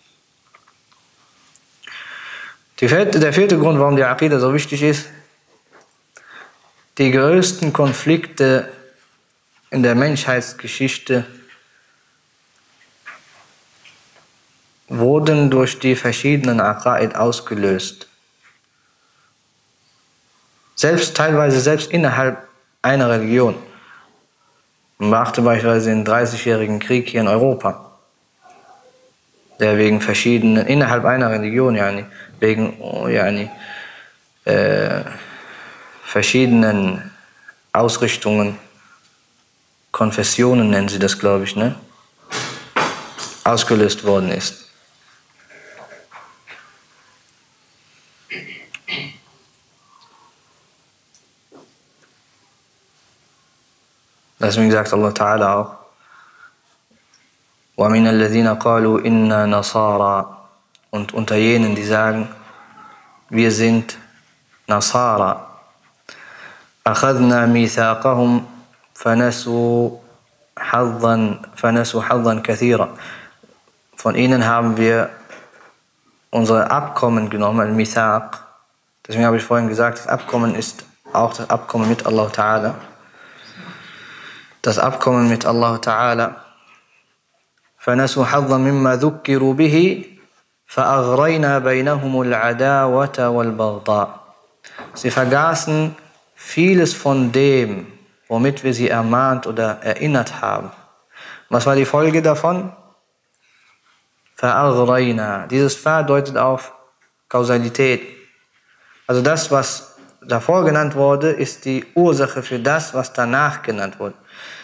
Der vierte Grund, warum die Aqidah so wichtig ist: die größten Konflikte in der Menschheitsgeschichte wurden durch die verschiedenen Aqaid ausgelöst. Teilweise selbst innerhalb einer Religion. Man beachte beispielsweise den 30-jährigen Krieg hier in Europa, der innerhalb einer Religion, wegen verschiedenen Ausrichtungen, Konfessionen nennen sie das, glaube ich, ausgelöst worden ist. Deswegen sagt Allah Ta'ala auch, وَمِنَ الَّذِينَ قَالُوا إِنَّا نَصَارَى. Und unter jenen, die sagen, wir sind Nasara. أَخَذْنَا مِيثَاقَهُمْ فَنَسُوا حَظًّا كَثِيرًا. Von ihnen haben wir unsere Abkommen genommen, Al-Mithaq. Deswegen habe ich vorhin gesagt, das Abkommen ist auch das Abkommen mit Allah Ta'ala. Das Abkommen mit Allah Ta'ala. فَنَسُوا حَظًّا مِمَّا ذُكِّرُوا بِهِ فَأَغْرَيْنَا بَيْنَهُمُ الْعَدَاوَةَ وَالْبَغْضَاءَ. Sie vergaßen vieles von dem, womit wir sie ermahnt oder erinnert haben. Was war die Folge davon? فَأَغْرَيْنَا. Dieses Fa deutet auf Kausalität. Also das, was davor genannt wurde, ist die Ursache für das, was danach genannt wurde.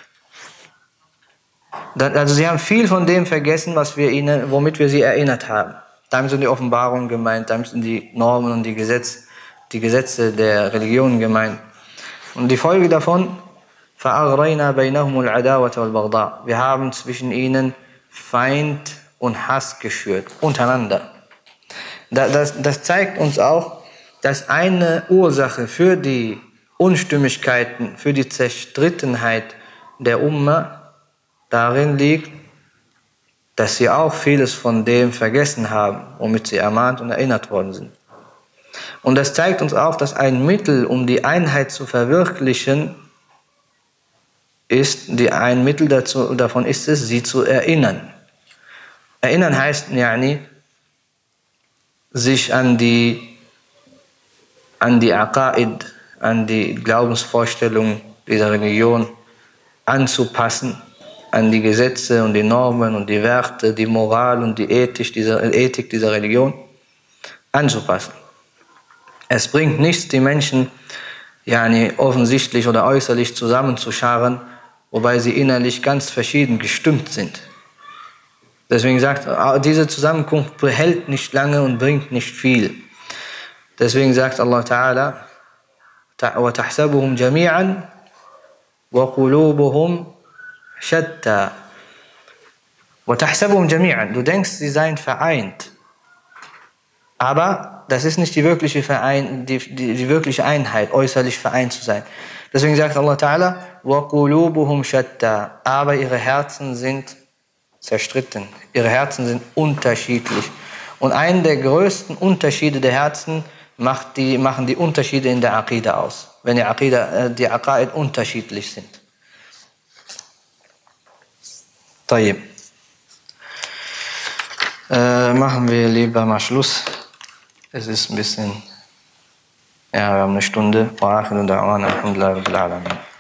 Also sie haben viel von dem vergessen, womit wir sie erinnert haben. Damit sind die Offenbarungen gemeint, damit sind die Normen und die Gesetze der Religion gemeint. Und die Folge davon, فَأَغْرَيْنَا بَيْنَهُمُ الْعَدَاوَةَ وَالْبَغْضَاءَ. Wir haben zwischen ihnen Feind und Hass geschürt, untereinander. Das zeigt uns auch, dass eine Ursache für die Unstimmigkeiten, für die Zerstrittenheit der Umma darin liegt, dass sie auch vieles von dem vergessen haben, womit sie ermahnt und erinnert worden sind. Und das zeigt uns auch, dass ein Mittel, um die Einheit zu verwirklichen, ein Mittel davon ist es, sie zu erinnern. Erinnern heißt, sich an die Aqaid, an die Glaubensvorstellungen dieser Religion anzupassen, an die Gesetze und die Normen und die Werte, die Moral und die Ethik dieser Religion anzupassen. Es bringt nichts, die Menschen offensichtlich oder äußerlich zusammenzuscharren, wobei sie innerlich ganz verschieden gestimmt sind. Deswegen sagt, diese Zusammenkunft behält nicht lange und bringt nicht viel. Deswegen sagt Allah Ta'ala, وَتَحْسَبُهُمْ جَمِيعًا وَقُلُوبُهُمْ شَتَّى. وَتَحْسَبُهُمْ جَمِيعًا. Du denkst, sie seien vereint. Aber das ist nicht die wirkliche Einheit, äußerlich vereint zu sein. Deswegen sagt Allah Ta'ala, وَقُلُوبُهُمْ شَتَّى. Aber ihre Herzen sind zerstritten. Ihre Herzen sind unterschiedlich. Und einen der größten Unterschiede der Herzen machen die Unterschiede in der Aqida aus. Wenn die Aqaid unterschiedlich sind. طيب. Machen wir lieber mal Schluss. Es ist ein bisschen, wir haben eine Stunde. Wa akhiru da'wana alhamdulillahi rabbil alamin.